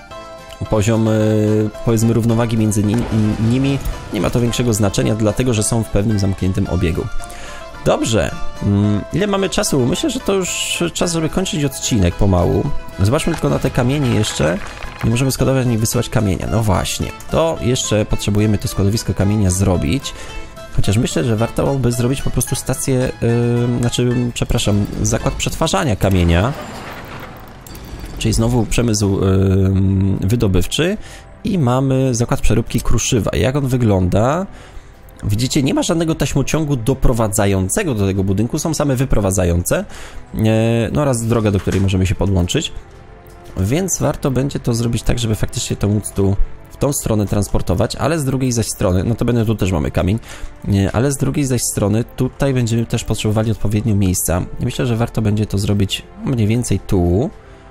powiedzmy równowagi między nimi. Nie ma to większego znaczenia, dlatego że są w pewnym zamkniętym obiegu. Dobrze, ile mamy czasu? Myślę, że to już czas, żeby kończyć odcinek pomału. Zobaczmy tylko na te kamienie jeszcze. Nie możemy składować ani wysyłać kamienia. No właśnie, to jeszcze potrzebujemy to składowisko kamienia zrobić. Chociaż myślę, że warto by zrobić po prostu stację, zakład przetwarzania kamienia. Czyli znowu przemysł wydobywczy i mamy zakład przeróbki kruszywa. Jak on wygląda? Widzicie, nie ma żadnego taśmociągu doprowadzającego do tego budynku, są same wyprowadzające, no oraz droga, do której możemy się podłączyć, więc warto będzie to zrobić tak, żeby faktycznie to móc tu w tą stronę transportować, ale z drugiej zaś strony, no to tu też mamy kamień, ale z drugiej zaś strony tutaj będziemy też potrzebowali odpowiednio miejsca. Myślę, że warto będzie to zrobić mniej więcej tu.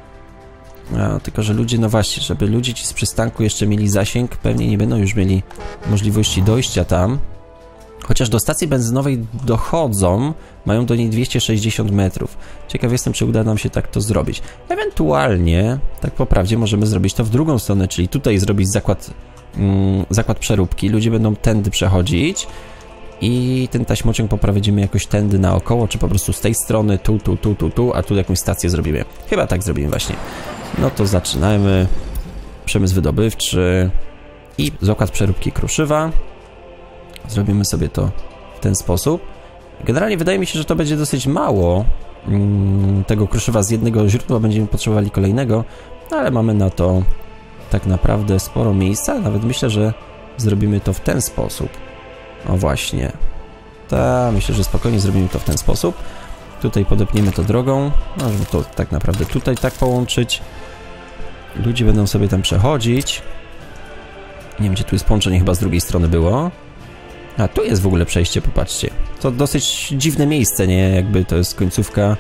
Tylko że ludzie, no właśnie, żeby ludzie ci z przystanku jeszcze mieli zasięg, pewnie nie będą już mieli możliwości dojścia tam. Chociaż do stacji benzynowej dochodzą, mają do niej 260 metrów. Ciekaw jestem, czy uda nam się tak to zrobić. Ewentualnie, tak po prawdzie, możemy zrobić to w drugą stronę, czyli tutaj zrobić zakład przeróbki. Ludzie będą tędy przechodzić i ten taśmociąg poprowadzimy jakoś tędy naokoło, czy po prostu z tej strony, tu, a tu jakąś stację zrobimy. Chyba tak zrobimy właśnie. No to zaczynamy. Przemysł wydobywczy i zakład przeróbki kruszywa. Zrobimy sobie to w ten sposób. Generalnie wydaje mi się, że to będzie dosyć mało tego kruszywa z jednego źródła, będziemy potrzebowali kolejnego, ale mamy na to tak naprawdę sporo miejsca. Nawet myślę, że zrobimy to w ten sposób. O właśnie. Myślę, że spokojnie zrobimy to w ten sposób. Tutaj podepniemy to drogą, no, żeby to tak naprawdę tutaj tak połączyć. Ludzie będą sobie tam przechodzić. Nie wiem, gdzie tu jest połączenie, chyba z drugiej strony było. A tu jest w ogóle przejście, popatrzcie. To dosyć dziwne miejsce, nie? Jakby to jest końcówka.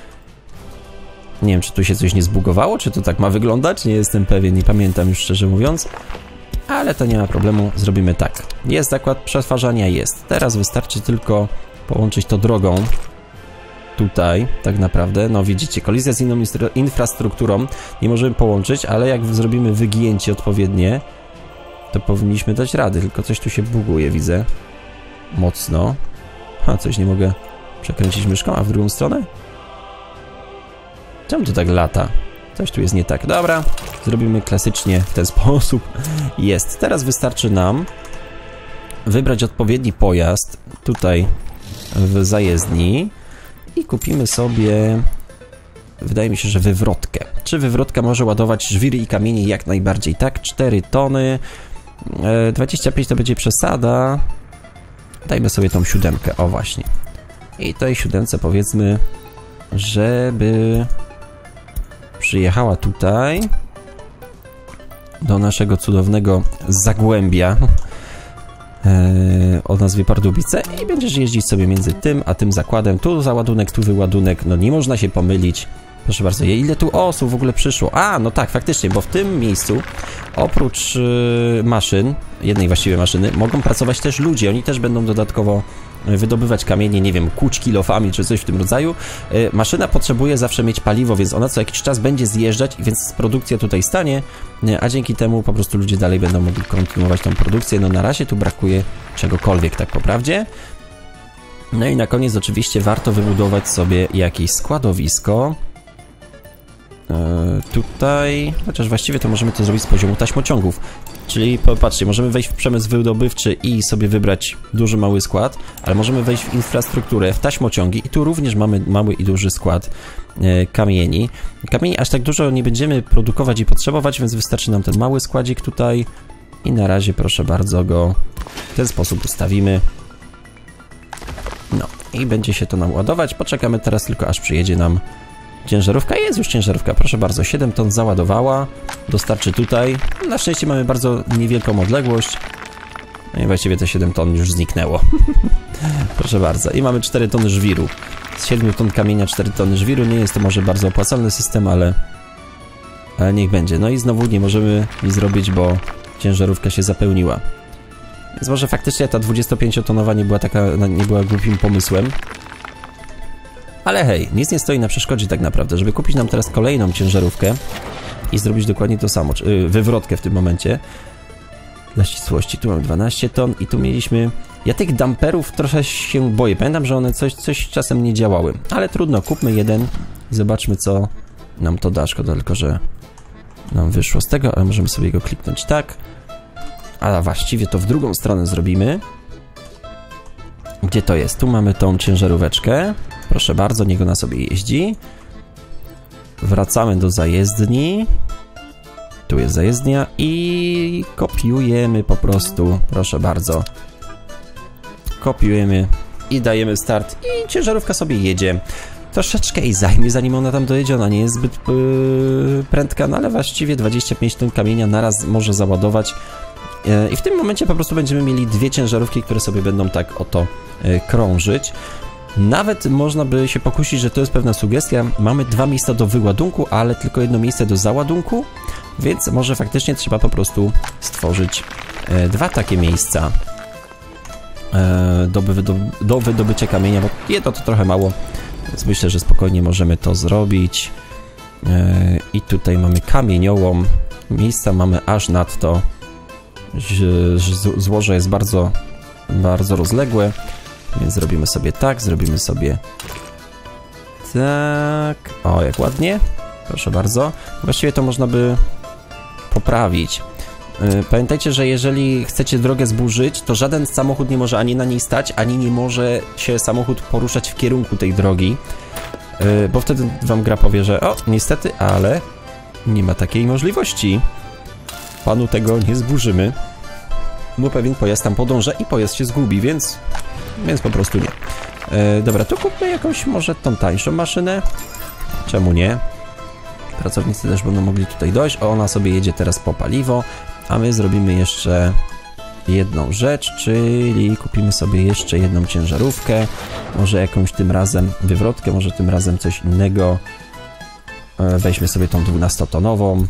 Nie wiem, czy tu się coś nie zbugowało, czy to tak ma wyglądać. Nie jestem pewien, nie pamiętam już, szczerze mówiąc. Ale to nie ma problemu, zrobimy tak. Jest zakład przetwarzania, jest. Teraz wystarczy tylko połączyć to drogą. Tutaj, tak naprawdę, no widzicie, kolizja z inną infrastrukturą nie możemy połączyć, ale jak zrobimy wygięcie odpowiednie, to powinniśmy dać rady, tylko coś tu się buguje, widzę. Mocno. Coś nie mogę przekręcić myszką, a w drugą stronę? Czemu to tak lata? Coś tu jest nie tak. Dobra, zrobimy klasycznie w ten sposób. Jest. Teraz wystarczy nam wybrać odpowiedni pojazd tutaj w zajezdni i kupimy sobie, wydaje mi się, że wywrotkę. Czy wywrotka może ładować żwiry i kamienie? Jak najbardziej tak. 4 tony. 25 to będzie przesada. Dajmy sobie tą 7. O właśnie. I tej 7 powiedzmy, żeby przyjechała tutaj do naszego cudownego Zagłębia o nazwie Pardubice i będziesz jeździć sobie między tym a tym zakładem. Tu załadunek, tu wyładunek. No nie można się pomylić. Proszę bardzo, ile tu osób w ogóle przyszło? No tak, faktycznie, bo w tym miejscu oprócz maszyn, jednej właściwie maszyny, mogą pracować też ludzie. Oni też będą dodatkowo wydobywać kamienie, nie wiem, kuczki, lofami czy coś w tym rodzaju, maszyna potrzebuje zawsze mieć paliwo, więc ona co jakiś czas będzie zjeżdżać, więc produkcja tutaj stanie, a dzięki temu po prostu ludzie dalej będą mogli kontynuować tą produkcję. No na razie tu brakuje czegokolwiek, tak po prawdzie. No i na koniec oczywiście warto wybudować sobie jakieś składowisko. Tutaj, chociaż właściwie to możemy to zrobić z poziomu taśmociągów. Czyli popatrzcie, możemy wejść w przemysł wydobywczy i sobie wybrać duży, mały skład, ale możemy wejść w infrastrukturę, w taśmociągi i tu również mamy mały i duży skład kamieni. Kamieni aż tak dużo nie będziemy produkować i potrzebować, więc wystarczy nam ten mały składzik tutaj i na razie proszę bardzo go w ten sposób ustawimy. No i będzie się to nam ładować. Poczekamy teraz tylko aż przyjedzie nam ciężarówka. Jest już ciężarówka, proszę bardzo, 7 ton załadowała, dostarczy tutaj. Na szczęście mamy bardzo niewielką odległość. No i właściwie te 7 ton już zniknęło. Proszę bardzo. I mamy 4 tony żwiru. Z 7 ton kamienia 4 tony żwiru. Nie jest to może bardzo opłacalny system, ale niech będzie. No i znowu nie możemy nic zrobić, bo ciężarówka się zapełniła. Więc może faktycznie ta 25-tonowa nie była głupim pomysłem. Ale hej, nic nie stoi na przeszkodzie tak naprawdę, żeby kupić nam teraz kolejną ciężarówkę i zrobić dokładnie to samo, wywrotkę w tym momencie. Dla ścisłości, tu mamy 12 ton i tu mieliśmy... Ja tych damperów trochę się boję, pamiętam, że one coś czasem nie działały, ale trudno, kupmy jeden i zobaczmy, co nam to da. Szkoda tylko, że nam wyszło z tego, ale możemy sobie go kliknąć tak. A właściwie to w drugą stronę zrobimy. Gdzie to jest? Tu mamy tą ciężaróweczkę. Proszę bardzo, niech ona sobie jeździ. Wracamy do zajezdni. Tu jest zajezdnia i kopiujemy po prostu. Proszę bardzo. Kopiujemy i dajemy start i ciężarówka sobie jedzie. Troszeczkę jej zajmie, zanim ona tam dojedzie. Ona nie jest zbyt prędka, no ale właściwie 25 ton kamienia naraz może załadować. I w tym momencie po prostu będziemy mieli dwie ciężarówki, które sobie będą tak oto krążyć. Nawet można by się pokusić, że to jest pewna sugestia. Mamy dwa miejsca do wyładunku, ale tylko jedno miejsce do załadunku, więc może faktycznie trzeba po stworzyć dwa takie miejsca do wydobycia kamienia, bo jedno to trochę mało, więc myślę, że spokojnie możemy to zrobić. I tutaj mamy kamieniołom. Miejsca mamy aż nadto. Złoże jest bardzo, bardzo rozległe, więc zrobimy sobie tak, zrobimy sobie tak. O, jak ładnie. Proszę bardzo. Właściwie to można by poprawić. Pamiętajcie, że jeżeli chcecie drogę zburzyć, to żaden samochód nie może ani na niej stać, ani nie może się samochód poruszać w kierunku tej drogi, bo wtedy wam gra powie, że o, niestety, ale nie ma takiej możliwości. Panu tego nie zburzymy, bo pewien pojazd tam podąża i pojazd się zgubi, więc po prostu nie. Dobra, to kupmy jakąś może tą tańszą maszynę. Czemu nie? Pracownicy też będą mogli tutaj dojść. O, ona sobie jedzie teraz po paliwo, a my zrobimy jeszcze jedną rzecz, czyli kupimy sobie jeszcze jedną ciężarówkę. Może jakąś tym razem wywrotkę, może tym razem coś innego. Weźmy sobie tą 12-tonową.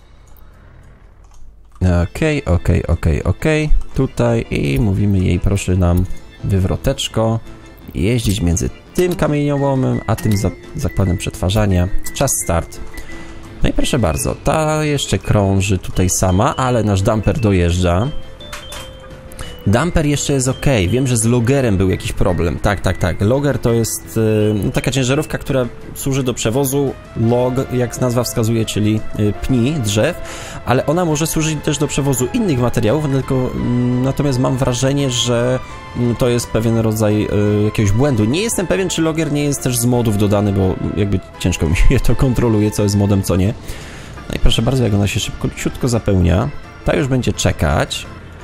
Okej. Tutaj i mówimy jej, proszę nam wywroteczko jeździć między tym kamieniołomem, a tym zakładem przetwarzania. Czas start. No i proszę bardzo, ta jeszcze krąży tutaj sama, ale nasz dumper dojeżdża. Dumper jeszcze jest ok. Wiem, że z logerem był jakiś problem. Tak. Loger to jest taka ciężarówka, która służy do przewozu log, jak nazwa wskazuje, czyli pni, drzew, ale ona może służyć też do przewozu innych materiałów, natomiast mam wrażenie, że to jest pewien rodzaj jakiegoś błędu. Nie jestem pewien, czy loger nie jest też z modów dodany, bo jakby ciężko mi się to kontroluje, co jest modem, co nie. No i proszę bardzo, jak ona się szybciutko zapełnia, ta już będzie czekać.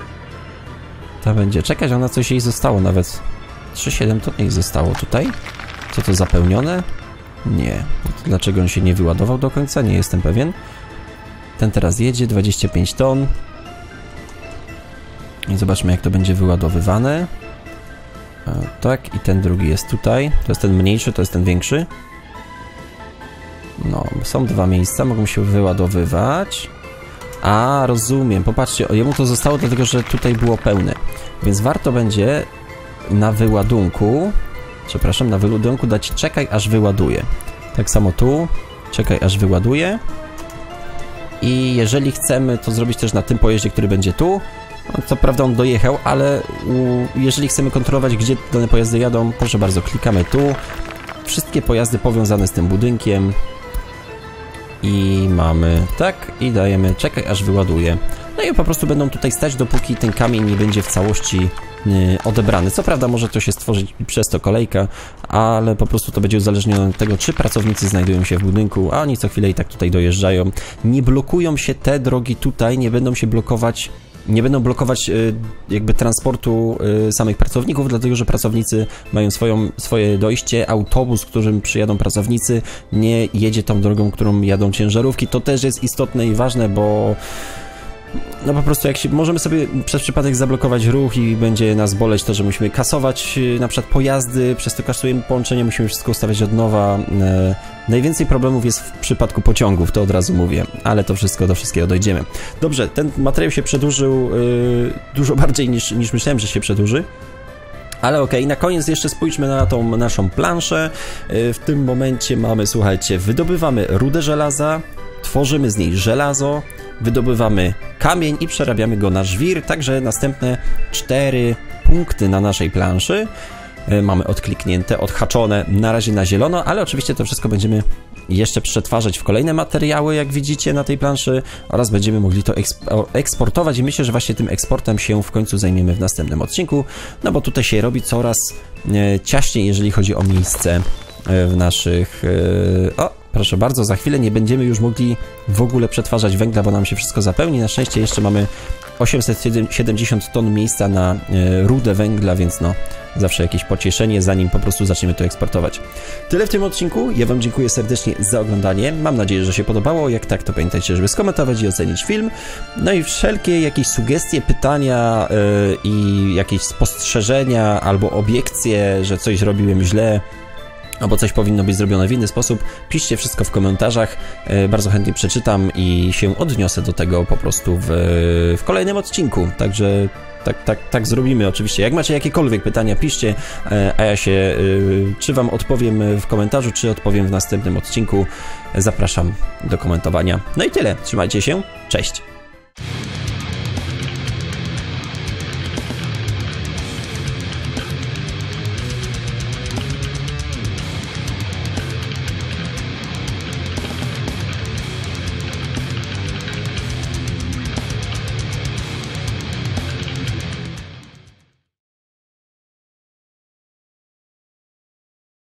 Ona coś jej zostało, nawet 3,7 ton jej zostało tutaj. Co to, zapełnione? Nie. Dlaczego on się nie wyładował do końca? Nie jestem pewien. Ten teraz jedzie, 25 ton. I zobaczmy, jak to będzie wyładowywane. Tak, i ten drugi jest tutaj. To jest ten mniejszy, to jest ten większy. No, są dwa miejsca, mogą się wyładowywać. A, rozumiem, popatrzcie, jemu to zostało dlatego, że tutaj było pełne. Więc warto będzie na wyładunku, przepraszam, na wyładunku dać czekaj aż wyładuje. Tak samo tu, czekaj aż wyładuje. I jeżeli chcemy to zrobić też na tym pojeździe, który będzie tu, no, co prawda on dojechał, ale jeżeli chcemy kontrolować, gdzie dane pojazdy jadą, proszę bardzo, klikamy tu. Wszystkie pojazdy powiązane z tym budynkiem. I mamy tak, i dajemy czekaj aż wyładuje. No i po prostu będą tutaj stać, dopóki ten kamień nie będzie w całości odebrany. Co prawda może to się stworzyć przez to kolejka, ale po prostu to będzie uzależnione od tego, czy pracownicy znajdują się w budynku, a oni co chwilę i tak tutaj dojeżdżają. Nie blokują się te drogi tutaj, nie będą się blokować, nie będą blokować jakby transportu samych pracowników, dlatego że pracownicy mają swoje dojście. Autobus, którym przyjadą pracownicy, nie jedzie tą drogą, którą jadą ciężarówki. To też jest istotne i ważne, bo no po prostu jak się możemy sobie przez przypadek zablokować ruch i będzie nas boleć to, że musimy kasować na przykład pojazdy, przez to kasujemy połączenie, musimy wszystko ustawiać od nowa. Najwięcej problemów jest w przypadku pociągów, to od razu mówię, ale to wszystko, do wszystkiego dojdziemy. Dobrze, ten materiał się przedłużył dużo bardziej niż myślałem, że się przedłuży. Ale okej, na koniec jeszcze spójrzmy na tą naszą planszę. W tym momencie mamy, słuchajcie, wydobywamy rudę żelaza, tworzymy z niej żelazo, wydobywamy kamień i przerabiamy go na żwir, także następne 4 punkty na naszej planszy mamy odkliknięte, odhaczone na razie na zielono, ale oczywiście to wszystko będziemy jeszcze przetwarzać w kolejne materiały, jak widzicie na tej planszy, oraz będziemy mogli to eksportować i myślę, że właśnie tym eksportem się w końcu zajmiemy w następnym odcinku, no bo tutaj się robi coraz ciaśniej, jeżeli chodzi o miejsce w naszych... Proszę bardzo, za chwilę nie będziemy już mogli w ogóle przetwarzać węgla, bo nam się wszystko zapełni. Na szczęście jeszcze mamy 870 ton miejsca na rudę węgla, więc no zawsze jakieś pocieszenie, zanim po prostu zaczniemy to eksportować. Tyle w tym odcinku. Ja wam dziękuję serdecznie za oglądanie. Mam nadzieję, że się podobało. Jak tak, to pamiętajcie, żeby skomentować i ocenić film. No i wszelkie jakieś sugestie, pytania i jakieś spostrzeżenia albo obiekcje, że coś robiłem źle, albo coś powinno być zrobione w inny sposób, piszcie wszystko w komentarzach, bardzo chętnie przeczytam i się odniosę do tego po prostu w kolejnym odcinku, także tak zrobimy oczywiście. Jak macie jakiekolwiek pytania, piszcie, a ja się czy wam odpowiem w komentarzu, czy odpowiem w następnym odcinku. Zapraszam do komentowania. No i tyle, trzymajcie się, cześć!